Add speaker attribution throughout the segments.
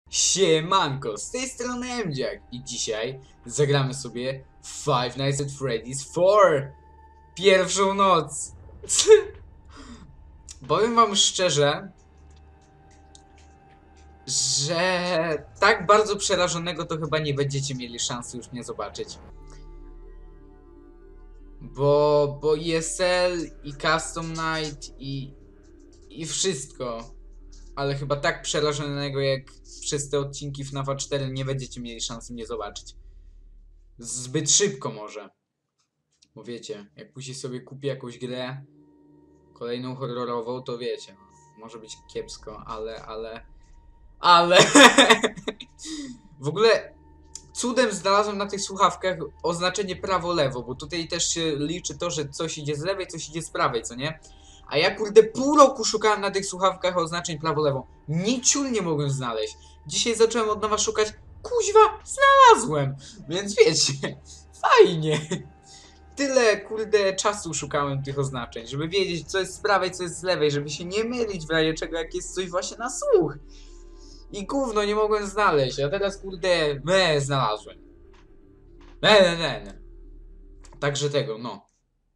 Speaker 1: Siemanko, z tej strony Emdziak i dzisiaj zagramy sobie Five Nights at Freddy's 4 pierwszą noc. Powiem wam szczerze, że tak bardzo przerażonego to chyba nie będziecie mieli szansy już mnie zobaczyć. Bo ESL i Custom Night i wszystko. Ale chyba tak przerażonego jak przez te odcinki FNAF 4 nie będziecie mieli szansy mnie zobaczyć. Zbyt szybko może. Bo wiecie, jak później sobie kupię jakąś grę, kolejną horrorową, to wiecie, może być kiepsko, ale... W ogóle cudem znalazłem na tych słuchawkach oznaczenie prawo-lewo, bo tutaj też się liczy to, że coś idzie z lewej, coś idzie z prawej, co nie? A ja kurde pół roku szukałem na tych słuchawkach oznaczeń prawo-lewo. Niciul nie mogłem znaleźć. Dzisiaj zacząłem od nowa szukać. Kuźwa, znalazłem! Więc wiecie, fajnie. Tyle kurde czasu szukałem tych oznaczeń, żeby wiedzieć co jest z prawej, co jest z lewej, żeby się nie mylić w razie czego jak jest coś właśnie na słuch. I gówno nie mogłem znaleźć, a teraz kurde znalazłem. Także tego, no.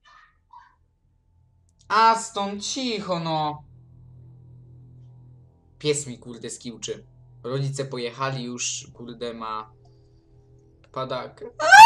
Speaker 1: Aston, cicho no. Pies mi kurde skiłczy. Rodzice pojechali już, kurde ma padak.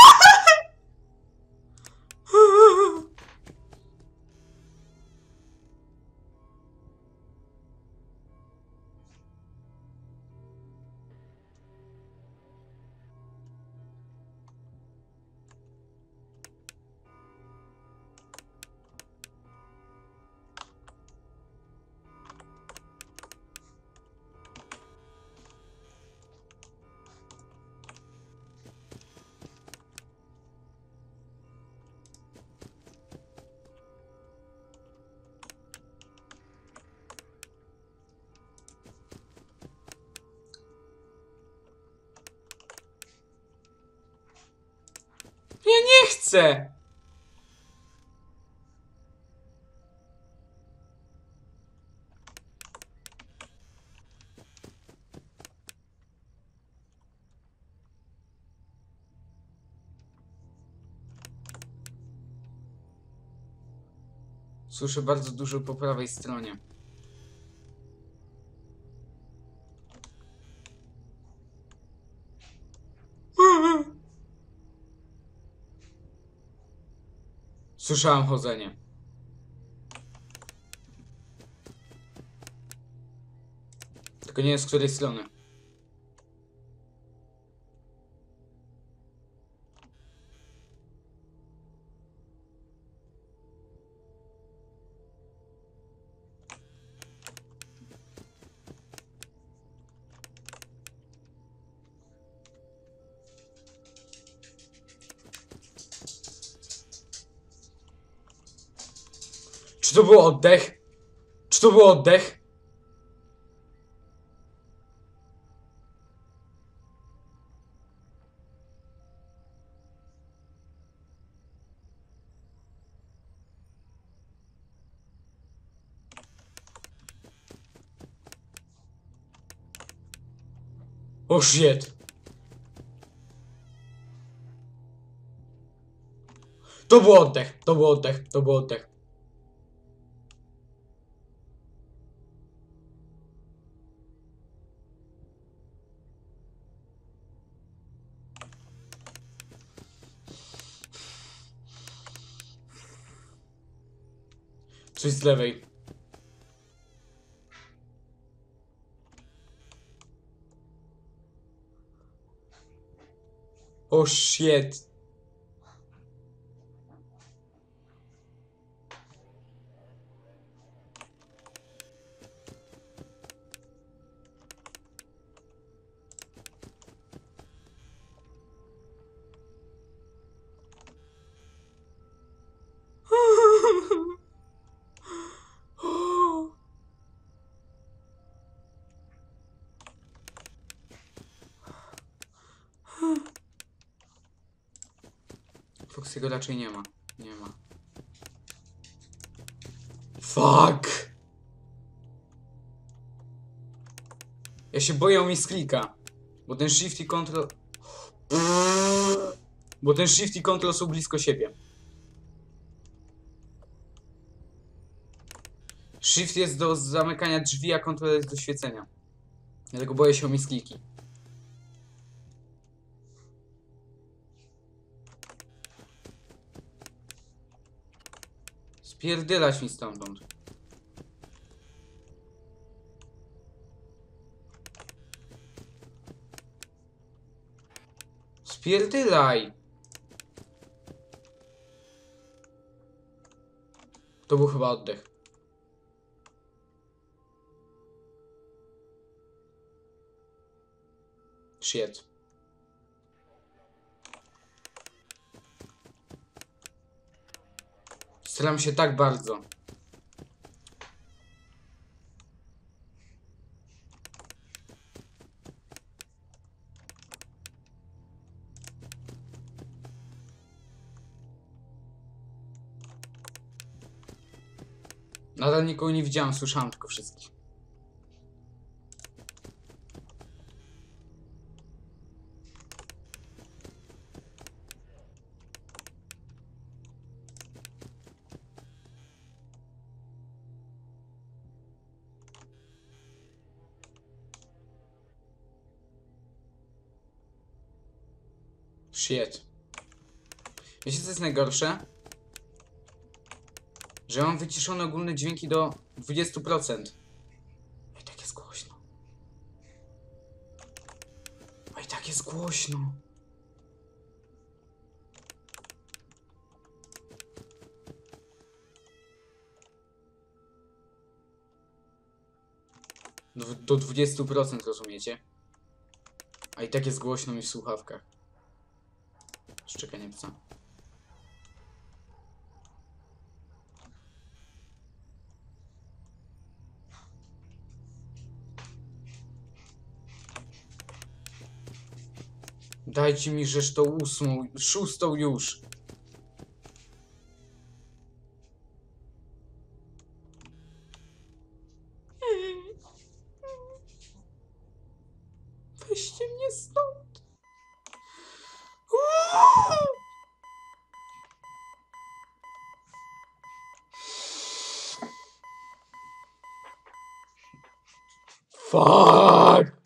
Speaker 1: Ja nie chcę! Słyszę bardzo dużo po prawej stronie. Słyszałem chodzenie. Tylko nie wiem z której strony. Czy to był oddech? Czy to był oddech? Oh shit. To był oddech, to był oddech, to był oddech. Coś z lewej. Oh shit. Foxy'ego raczej nie ma. Nie ma. Fuck! Ja się boję o misklika. Bo ten shift i control... Bo ten shift i control są blisko siebie. Shift jest do zamykania drzwi, a control jest do świecenia. Dlatego boję się o miskliki. Spierdylać mi stamtąd. Spierdylaj! To był chyba oddech. Shit. Staram się tak bardzo. Nadal nikogo nie widziałem, słyszałem tylko wszystkich. Shit. Wiecie co jest najgorsze? Że mam wyciszone ogólne dźwięki do 20%. I tak jest głośno. I tak jest głośno. Do 20%, rozumiecie? A i tak jest głośno mi w słuchawkach. Szczekanie psa. Dajcie mi rzecz tą 8, 6 już. Weźcie mnie stąd. Fuck.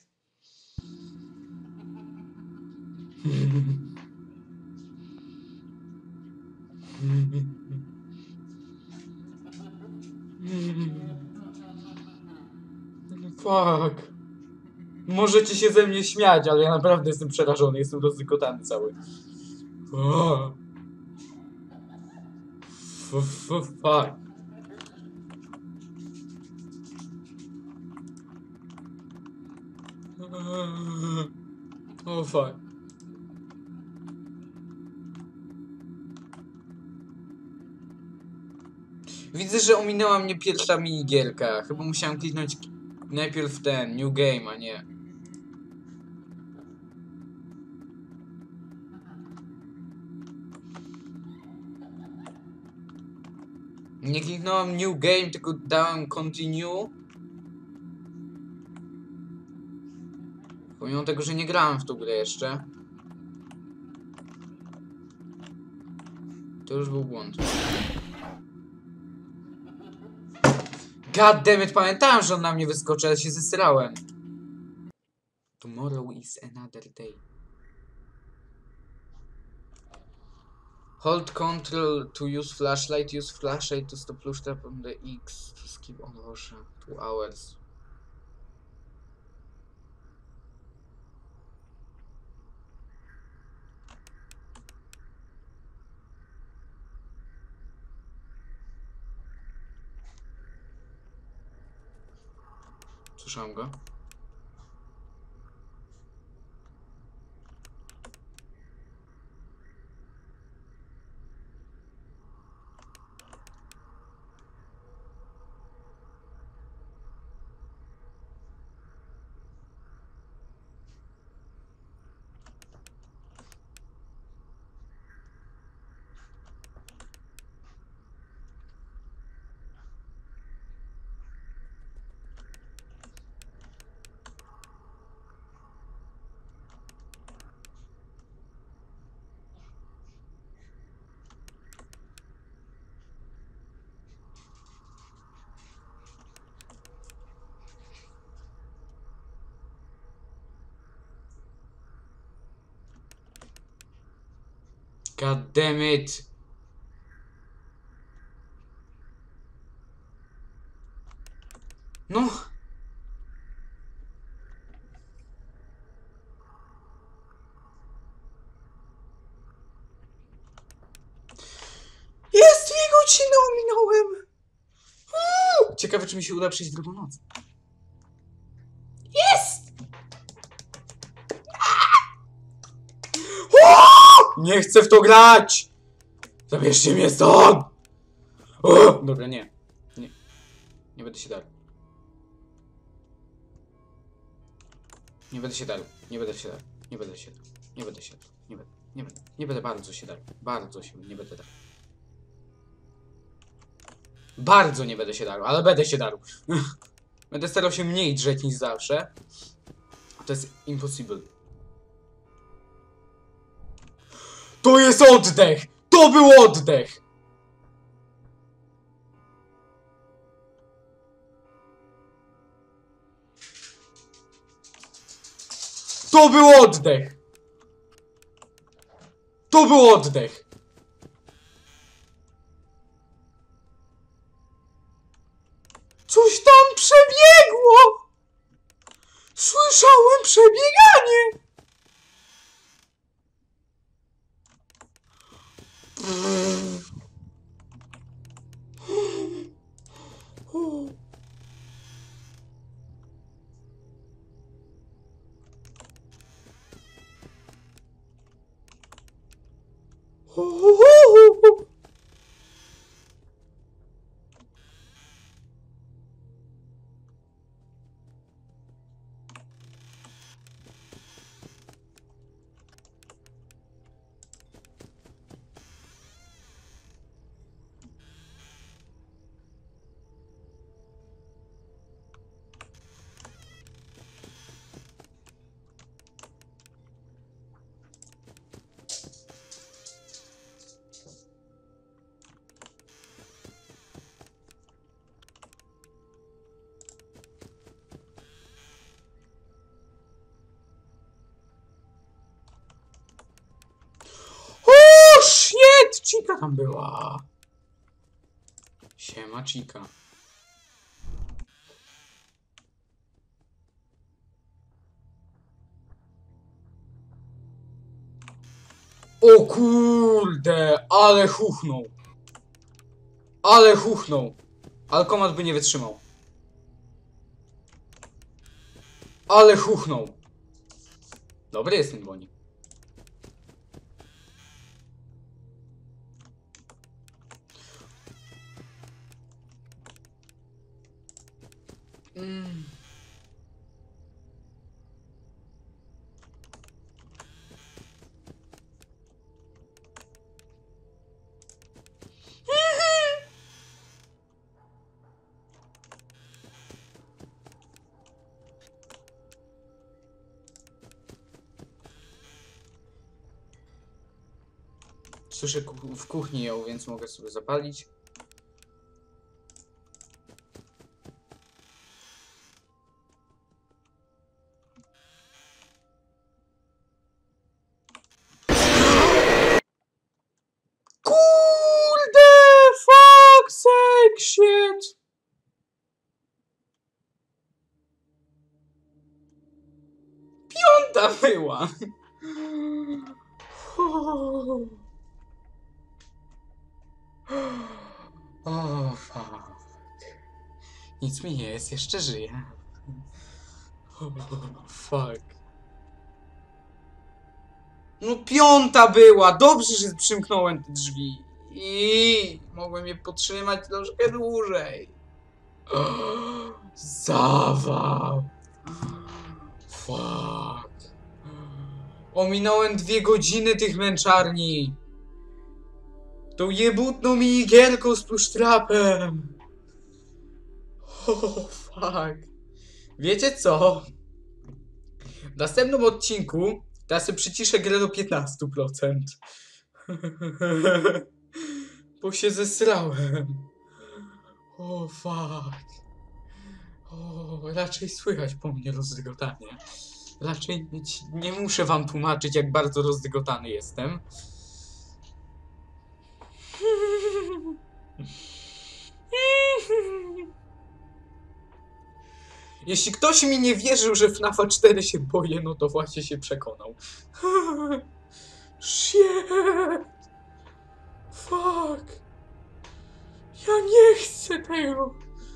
Speaker 1: Fuck. Możecie się ze mnie śmiać, ale ja naprawdę jestem przerażony, jestem rozdykotany cały. Fuck. Oh fuck. Widzę, że ominęła mnie pierwsza minigierka. Chyba musiałem kliknąć najpierw ten New Game, a nie. Nie kliknąłem New Game, tylko dałem Continue. Pomimo tego, że nie grałem w tą grę jeszcze. To już był błąd. God damn it, pamiętałem, że on na mnie wyskoczy, ale się zesrałem. Tomorrow is another day. Hold control to use flashlight to stop push tap on the X to skip on Boże. 2 hours. Słyszałem go. God damn it. No. Jest 2 godziny, ominąłem. Ciekawe, czy mi się uda przejść drugą noc. Jest! Nie chcę w to grać! Zabierzcie mnie stąd! Dobra, nie. Nie. Nie będę się darł. Nie będę się darł. Nie będę się darł. Nie będę się darł. Nie będę się darł. Nie będę. Nie będę. Nie będę bardzo się darł. Bardzo się nie będę darł. Bardzo nie będę się darł, ale będę się darł. Będę starał się mniej drzeć niż zawsze. To jest impossible. To jest oddech! To był oddech! To był oddech! To był oddech! Coś tam przebiegło! Słyszałem przebieganie! Chica tam była. Siema, Chica. O kurde, ale chuchnął. Ale chuchnął. Alkomat by nie wytrzymał. Ale chuchnął. Dobry jest ten Bonnie. Słyszę w kuchni ją, więc mogę sobie zapalić. Kurde, fuck, sake, shit. Piąta była. O, fuck. Nic mi nie jest, jeszcze żyję. Fuck. No piąta była! Dobrze, że przymknąłem te drzwi. I mogłem je podtrzymać troszkę dłużej. Zawał. Fuck. Ominąłem 2 godziny tych męczarni. Tą jebutną minigierką z plusztrapem. Oh, fuck. Wiecie co? W następnym odcinku teraz sobie przyciszę grę do 15%. Bo się zesrałem. O, fuck. O, raczej słychać po mnie rozdygotanie. Raczej nie muszę wam tłumaczyć, jak bardzo rozdygotany jestem. Jeśli ktoś mi nie wierzył, że FNAFa 4 się boję, no to właśnie się przekonał. Shit! Fuck! Ja nie chcę tego!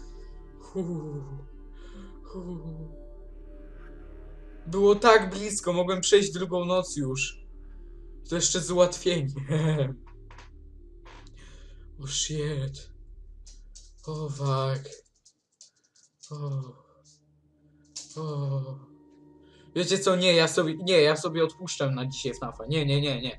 Speaker 1: Było tak blisko, mogłem przejść drugą noc już. To jeszcze z ułatwieniem. Oh shit. Oh fuck. Oh. Wiecie co? Ja sobie odpuszczam na dzisiaj FNAFa. Nie. Nie.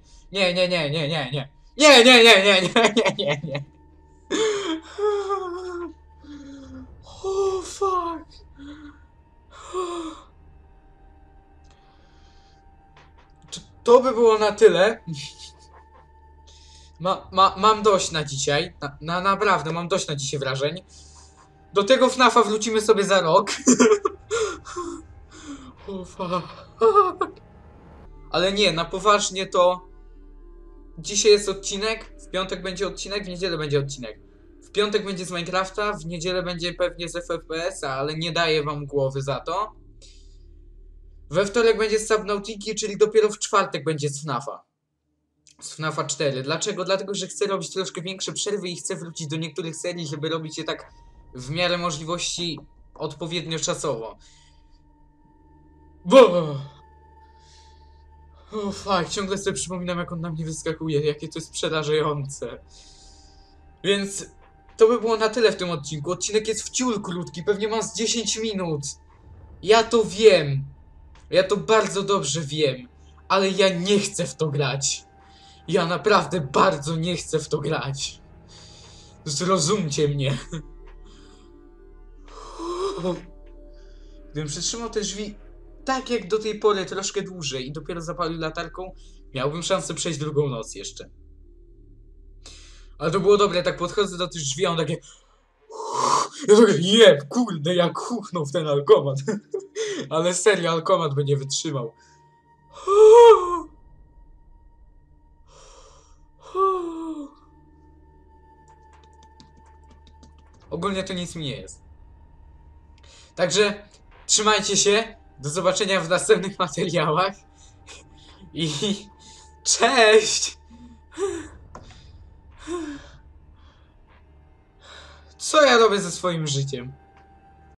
Speaker 1: Oh fuck. To by było na tyle. Mam dość na dzisiaj. Naprawdę, mam dość na dzisiaj wrażeń. Do tego FNAFa wrócimy sobie za rok. Oh fuck. Ale nie, na poważnie to... Dzisiaj jest odcinek, w piątek będzie odcinek, w niedzielę będzie odcinek. W piątek będzie z Minecrafta, w niedzielę będzie pewnie z FFPS-a, ale nie daję wam głowy za to. We wtorek będzie z Subnautiki, czyli dopiero w czwartek będzie z FNAFa. Z FNAFa 4. Dlaczego? Dlatego, że chcę robić troszkę większe przerwy i chcę wrócić do niektórych serii, żeby robić je tak w miarę możliwości odpowiednio czasowo. O fuck, ciągle sobie przypominam, jak on na mnie wyskakuje, jakie to jest przerażające. Więc to by było na tyle w tym odcinku. Odcinek jest wciul krótki, pewnie ma z 10 minut. Ja to wiem. Ja to bardzo dobrze wiem. Ale ja nie chcę w to grać. Ja naprawdę bardzo nie chcę w to grać. Zrozumcie mnie. Gdybym przytrzymał te drzwi tak jak do tej pory, troszkę dłużej i dopiero zapalił latarką, miałbym szansę przejść drugą noc jeszcze. Ale to było dobre, tak podchodzę do tych drzwi, a on takie... Ja takie, jeb, kurde, jak huchnął w ten alkomat. Ale serio, alkomat by nie wytrzymał. Ogólnie to nic mi nie jest. Także trzymajcie się. Do zobaczenia w następnych materiałach. I cześć! Co ja robię ze swoim życiem?